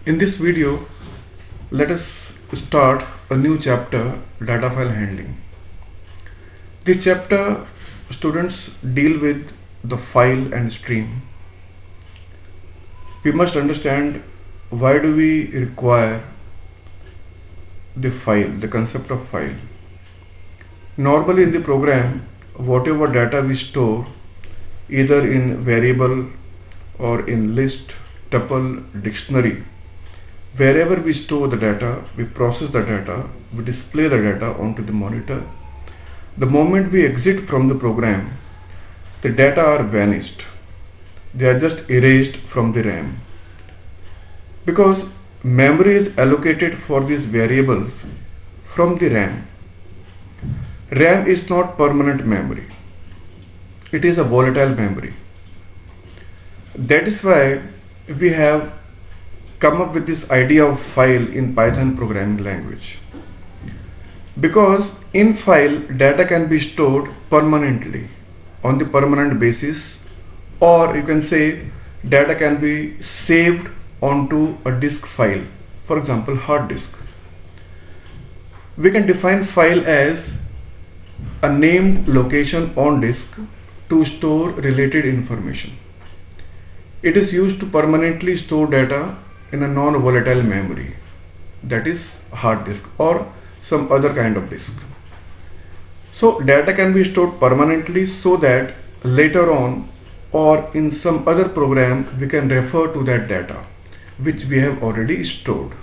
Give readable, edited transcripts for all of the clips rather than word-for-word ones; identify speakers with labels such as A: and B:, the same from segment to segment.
A: In this video, let us start a new chapter, data file handling. The chapter students deal with the file and stream. We must understand why do we require the file, the concept of file. Normally in the program, whatever data we store, either in variable or in list, tuple, dictionary, wherever we store the data, we process the data, we display the data onto the monitor. The moment we exit from the program, the data are vanished. They are just erased from the RAM. Because memory is allocated for these variables from the RAM. RAM is not permanent memory. It is a volatile memory. That is why we have come up with this idea of file in Python programming language. Because in file, data can be stored permanently on the permanent basis, or you can say data can be saved onto a disk file, for example hard disk. We can define file as a named location on disk to store related information. It is used to permanently store data in a non-volatile memory, that is hard disk or some other kind of disk. So data can be stored permanently so that later on or in some other program we can refer to that data which we have already stored.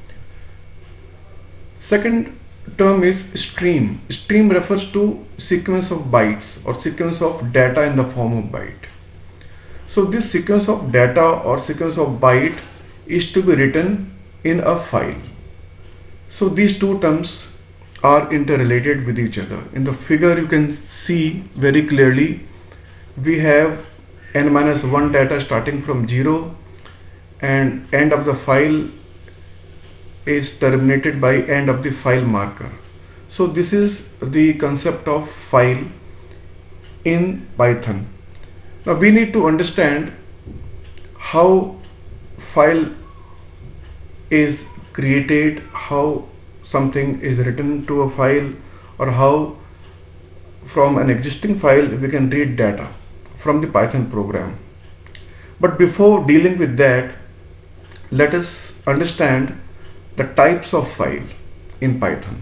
A: Second term is stream. Stream refers to sequence of bytes or sequence of data in the form of byte. So this sequence of data or sequence of byte is to be written in a file. So these two terms are interrelated with each other. In the figure you can see very clearly we have n-1 data starting from 0 and end of the file is terminated by end of the file marker. So this is the concept of file in Python. Now we need to understand how file is created, how something is written to a file, or how from an existing file we can read data from the Python program. But before dealing with that, let us understand the types of file in Python.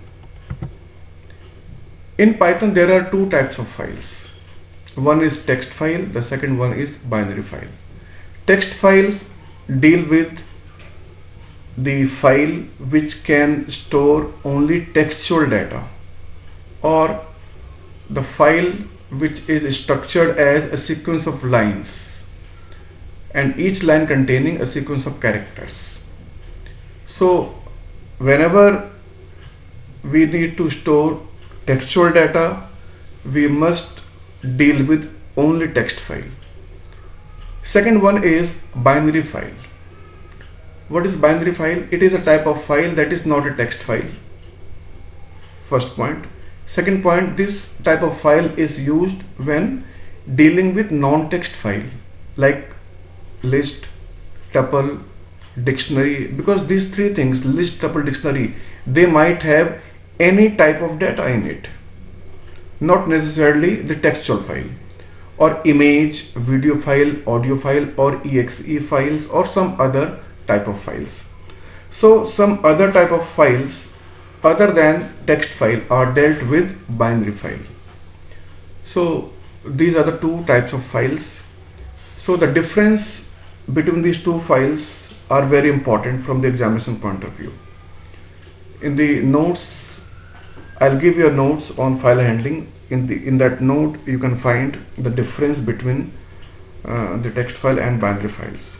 A: In Python there are two types of files. One is text file, the second one is binary file. Text files deal with the file which can store only textual data, or the file which is structured as a sequence of lines and each line containing a sequence of characters. So whenever we need to store textual data, we must deal with only text file. Second one is binary file. What is binary file? It is a type of file that is not a text file. First point. Second point, this type of file is used when dealing with non-text file like list, tuple, dictionary, because these three things, list, tuple, dictionary, they might have any type of data in it, not necessarily the textual file, or image, video file, audio file, or exe files, or some other type of files. So some other type of files other than text file are dealt with binary file. So these are the two types of files. So the difference between these two files are very important from the examination point of view. In the notes, I'll give you a notes on file handling. In that note you can find the difference between the text file and binary files.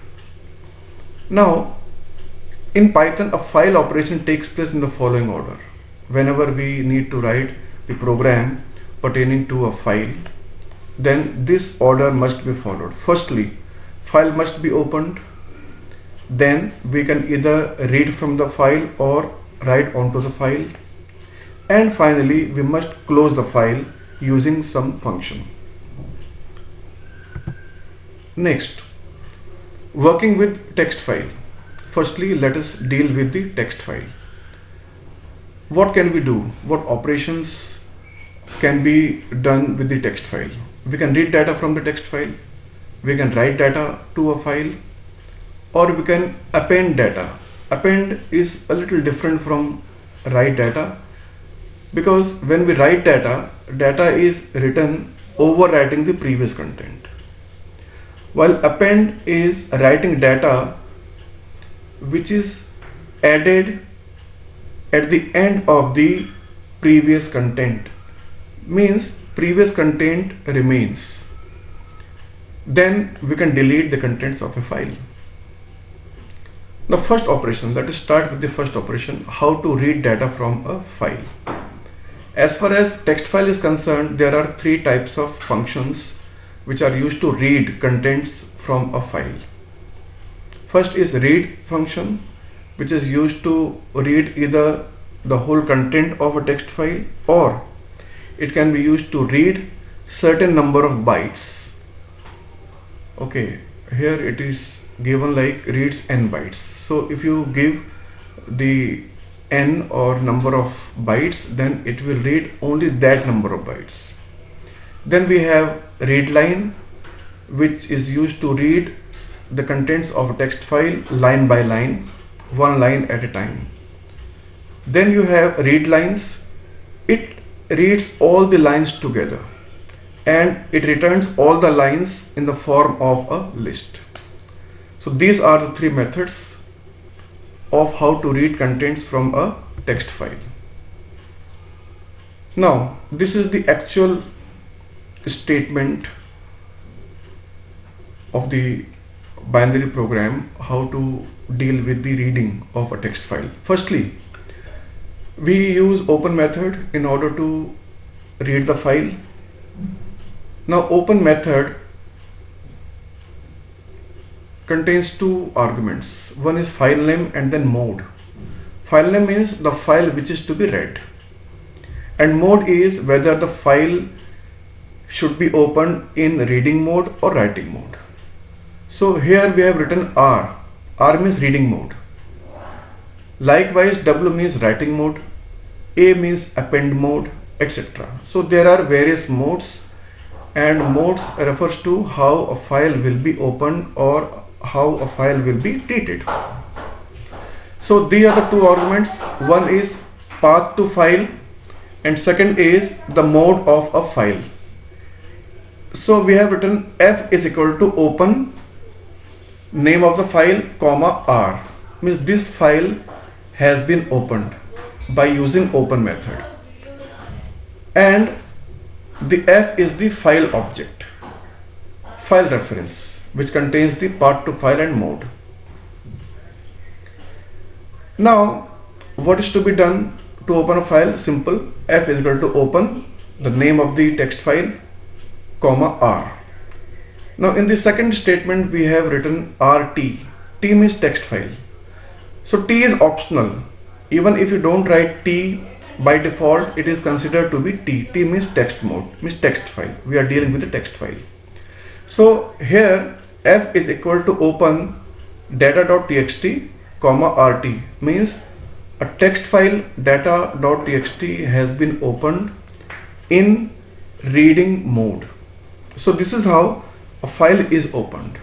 A: Now in Python, a file operation takes place in the following order. Whenever we need to write the program pertaining to a file, then this order must be followed. Firstly, file must be opened, then we can either read from the file or write onto the file, and finally we must close the file using some function. Next, working with text file. firstly let us deal with the text file. What can we do? What operations can be done with the text file? We can read data from the text file, we can write data to a file, or we can append data. Append is a little different from write data, because when we write data, data is written overwriting the previous content, while append is writing data which is added at the end of the previous content, means previous content remains. Then we can delete the contents of a file. The first operation, let us start with the first operation, how to read data from a file. As far as text file is concerned, there are three types of functions which are used to read contents from a file. First is read function, which is used to read either the whole content of a text file, or it can be used to read certain number of bytes. Okay, here it is given like reads n bytes. So if you give the n or number of bytes, then it will read only that number of bytes. Then we have read line, which is used to read the contents of a text file line by line, one line at a time. Then you have read lines. It reads all the lines together and it returns all the lines in the form of a list. So these are the three methods of how to read contents from a text file. Now this is the actual statement of the binary program, how to deal with the reading of a text file. Firstly, we use open method in order to read the file. Now open method contains two arguments. One is file name and then mode. File name means the file which is to be read, and mode is whether the file should be opened in reading mode or writing mode. So here we have written R. R means reading mode. Likewise, W means writing mode, A means append mode, etc. So there are various modes, and modes refers to how a file will be opened or how a file will be treated. So these are the two arguments. One is path to file and second is the mode of a file. So we have written F is equal to open name of the file comma R, means this file has been opened by using open method, and the F is the file object, file reference, which contains the path to file and mode. Now what is to be done to open a file? Simple. F is equal to open the name of the text file comma R. Now in the second statement we have written RT. T means text file. So T is optional. Even if you don't write T by default, it is considered to be T. T means text mode, means text file. We are dealing with the text file. So here F is equal to open data.txt comma RT, means a text file data.txt has been opened in reading mode. So this is how a file is opened.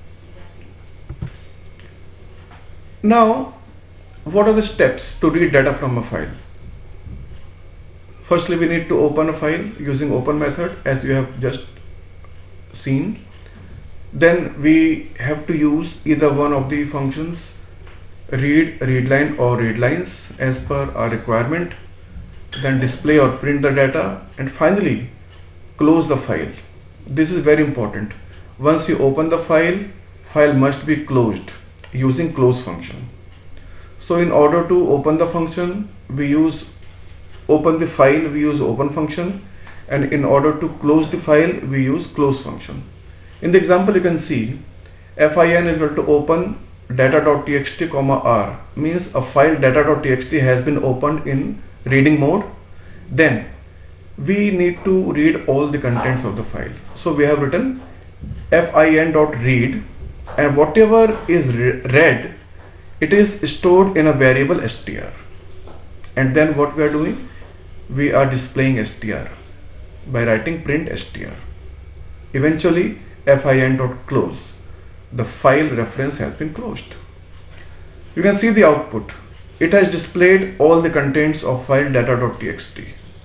A: Now what are the steps to read data from a file? Firstly, we need to open a file using open method, as you have just seen. Then we have to use either one of the functions, read, readline or readlines as per our requirement, then display or print the data, and finally close the file. This is very important. Once you open the file, file must be closed using close function. So in order to open the function, we use open the file, we use open function, and in order to close the file, we use close function. In the example you can see fin is equal to open data.txt comma R, means a file data.txt has been opened in reading mode. Then we need to read all the contents of the file. So we have written fin.read, and whatever is read it is stored in a variable str, and then what we are doing, we are displaying str by writing print str. Eventually fin.close, the file reference has been closed. You can see the output. It has displayed all the contents of file data.txt.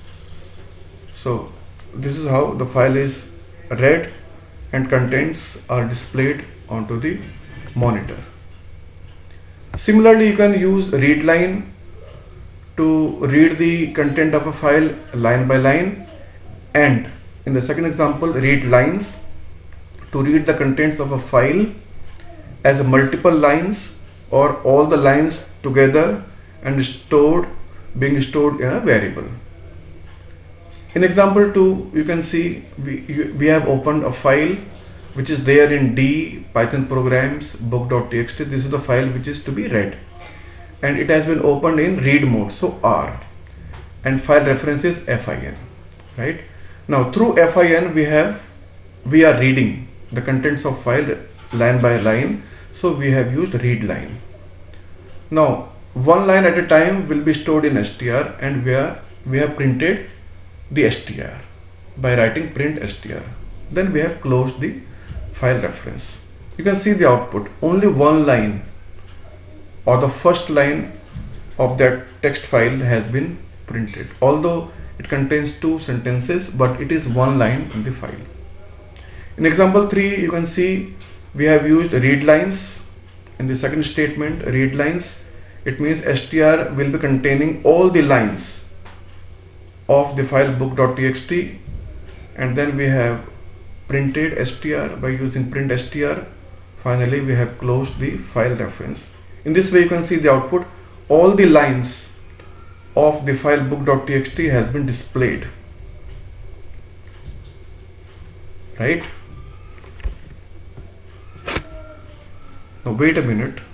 A: So this is how the file is read and contents are displayed onto the monitor. Similarly, you can use read line to read the content of a file line by line, and in the second example, read lines to read the contents of a file as multiple lines or all the lines together and being stored in a variable. In example 2, you can see we have opened a file which is there in D Python programs book.txt. This is the file which is to be read, and it has been opened in read mode, so R, and file reference is fin. Right now, through fin we are reading the contents of file line by line, so we have used read line. Now one line at a time will be stored in str, and we have printed the str by writing print str. Then we have closed the file reference. You can see the output. Only one line or the first line of that text file has been printed, although it contains 2 sentences, but it is one line in the file. In example 3, you can see we have used read lines. In the second statement, read lines, it means str will be containing all the lines of the file book.txt, and then we have printed str by using print str. Finally, we have closed the file reference. In this way, you can see the output. All the lines of the file book.txt has been displayed. Right? Now wait a minute.